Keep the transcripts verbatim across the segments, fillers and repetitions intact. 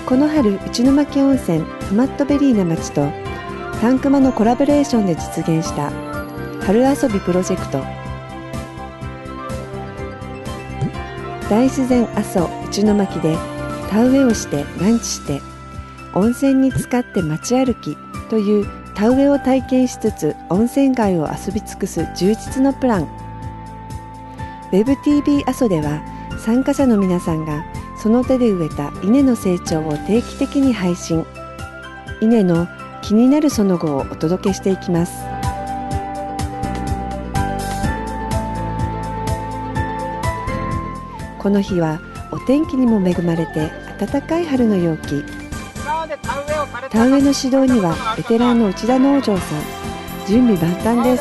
この春、内巻温泉トマットベリーな町とタンクマのコラボレーションで実現した春遊びプロジェクト。大自然阿蘇内巻で田植えをしてランチして温泉に浸かって街歩きという田植えを体験しつつ温泉街を遊び尽くす充実のプラン。 ウェブティービー 阿蘇では参加者の皆さんがその手で植えた稲の成長を定期的に配信。稲の気になるその後をお届けしていきます。この日はお天気にも恵まれて暖かい春の陽気。田植えの指導にはベテランの内田農場さん、準備万端です。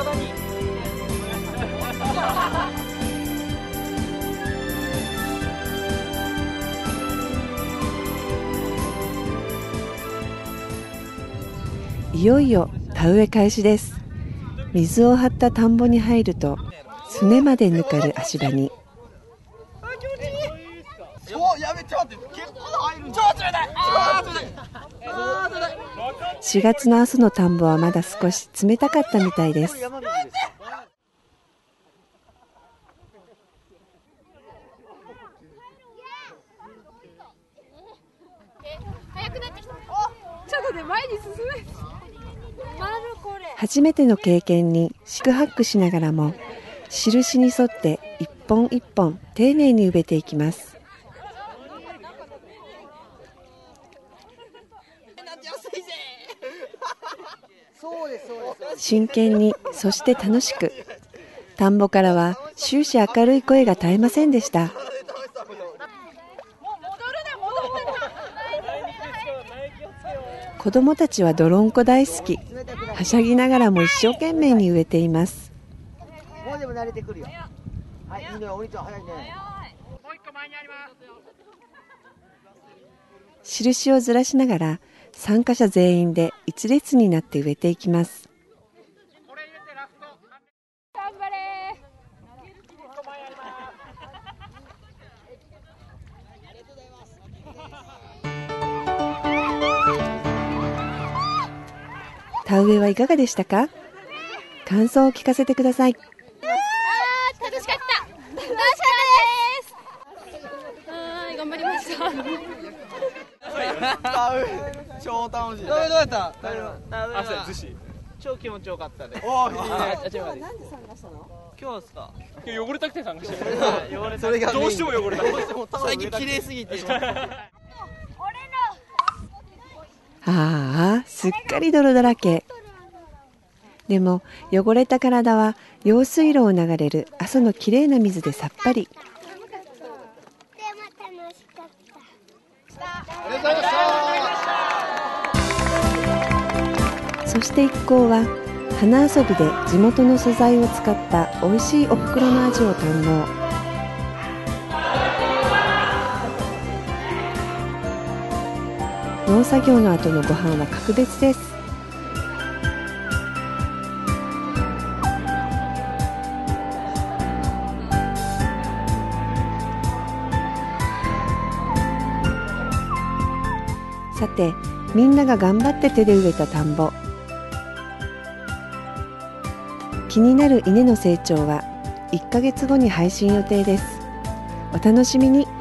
いよいよ田植え開始です。水を張った田んぼに入るとすねまでぬかる足場にしがつの阿蘇の田んぼはまだ少し冷たかったみたいです。初めての経験に四苦八苦しながらも印に沿って一本一本丁寧に植えていきます。真剣に、そして楽しく。田んぼからは終始明るい声が絶えませんでした。子どもたちは泥んこ大好き。はしゃぎながらも一生懸命に植えています。もうでも慣れてくるよ。はい、いいのよ、お兄ちゃん早いね。もう一個前にあります。印をずらしながら参加者全員で一列になって植えていきます。頑張れ。田植えはいかがでしたか？感想を聞かせてください。 あー、楽しかった。楽しかったです。はい、頑張りました。 超楽しい。どうやった？朝寿司。超気持ちよかったです。おー、いいね。 今日はなんで参加したの？ 今日ですか？ 汚れたくて参加してる。 それがどうしても汚れた。 最近綺麗すぎて。 ああ、すっかり泥だらけ。でも汚れた体は用水路を流れる阿蘇のきれいな水でさっぱり。そして一行は花遊びで地元の素材を使った美味しいお袋の味を堪能。農作業の後のご飯は格別です。さて、みんなが頑張って手で植えた田んぼ。気になる稲の成長はいっかげつごに配信予定です。お楽しみに。